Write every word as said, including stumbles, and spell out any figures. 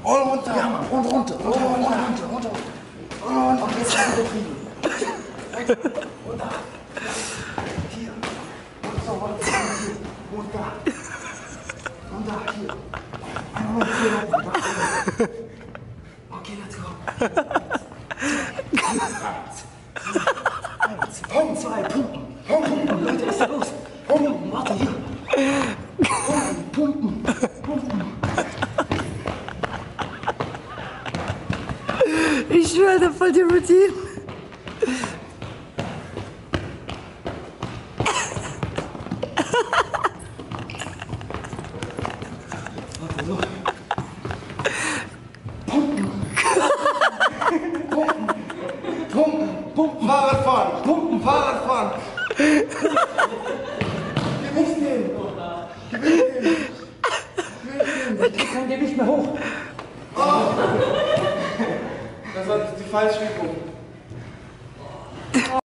Und runter. Ja, Mann. Und runter. Und runter. Und runter. runter. Und, und jetzt wieder fliegen. Runter. Hier. Und so, und hier. Und da. Und da, hier. Und hier noch. Okay, let's go. Eins. Punkt, zwei, Pumpen. Pumpen. Leute, was ist da los? Pumpen, warte, hier. Pumpen, pumpen, pumpen. Ich schwöre, der voll die Routine. Warte, so. Pumpen. Pumpen. Pumpen. Pumpen. Fahrradfahren. Pumpen. Fahrradfahren. Gewicht nehmen. Gewicht nehmen. Ich krieg kein Gewicht mehr hoch. Das war die falsche Übung.